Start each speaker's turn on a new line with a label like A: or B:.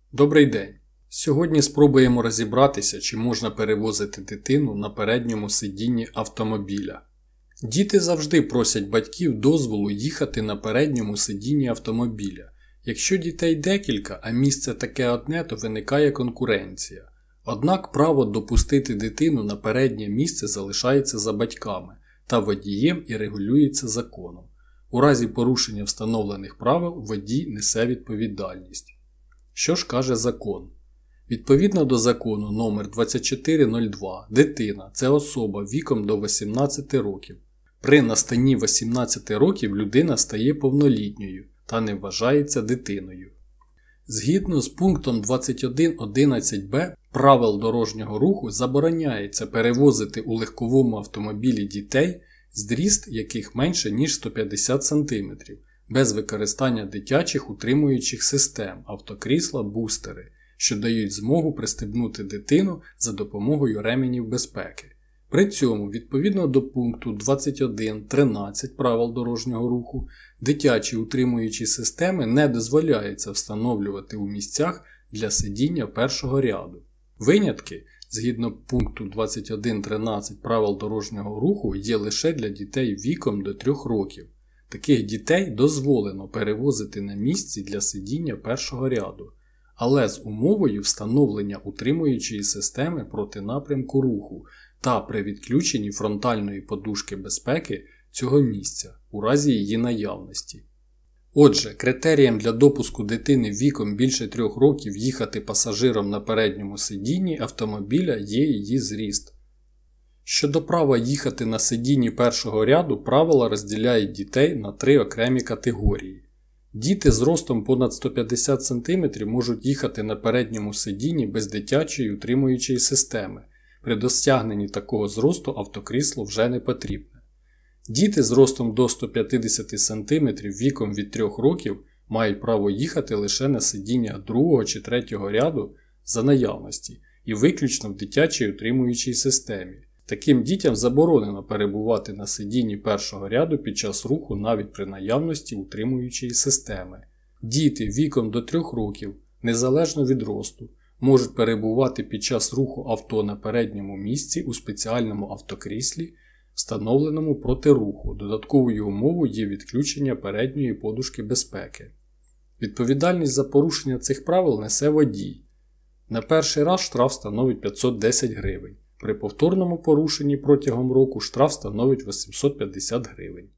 A: Добрий день! Сьогодні спробуємо розібратися, чи можна перевозити дитину на передньому сидінні автомобіля. Діти завжди просять батьків дозволу їхати на передньому сидінні автомобіля. Якщо дітей декілька, а місце таке одне, то виникає конкуренція. Однак право допустити дитину на переднє місце залишається за батьками та водієм і регулюється законом. У разі порушення встановлених правил водій несе відповідальність. Що ж каже закон? Відповідно до закону номер 2402, дитина – це особа віком до 18 років. При настанні 18 років людина стає повнолітньою та не вважається дитиною. Згідно з пунктом 21.11б правил дорожнього руху забороняється перевозити у легковому автомобілі дітей, зріст яких менше ніж 150 см, без використання дитячих утримуючих систем, автокрісла, бустери, що дають змогу пристебнути дитину за допомогою ременів безпеки. При цьому, відповідно до пункту 21.13 правил дорожнього руху, дитячі утримуючі системи не дозволяється встановлювати у місцях для сидіння першого ряду. Винятки, згідно пункту 21.13 правил дорожнього руху, є лише для дітей віком до 3 років. Таких дітей дозволено перевозити на місці для сидіння першого ряду, але з умовою встановлення утримуючої системи проти напрямку руху та при відключенні фронтальної подушки безпеки цього місця у разі її наявності. Отже, критерієм для допуску дитини віком більше 3 років їхати пасажиром на передньому сидінні автомобіля є її зріст. Щодо права їхати на сидінні першого ряду, правила розділяють дітей на 3 окремі категорії. Діти з ростом понад 150 см можуть їхати на передньому сидінні без дитячої утримуючої системи. При досягненні такого зросту автокрісло вже не потрібне. Діти з ростом до 150 см віком від 3 років мають право їхати лише на сидіння 2 чи 3 ряду за наявності і виключно в дитячій утримуючій системі. Таким дітям заборонено перебувати на сидінні першого ряду під час руху навіть при наявності утримуючої системи. Діти віком до 3 років, незалежно від росту, можуть перебувати під час руху авто на передньому місці у спеціальному автокріслі, встановленому проти руху. Додатковою умовою є відключення передньої подушки безпеки. Відповідальність за порушення цих правил несе водій. На перший раз штраф становить 510 гривень. При повторному порушенні протягом року штраф становить 850 гривень.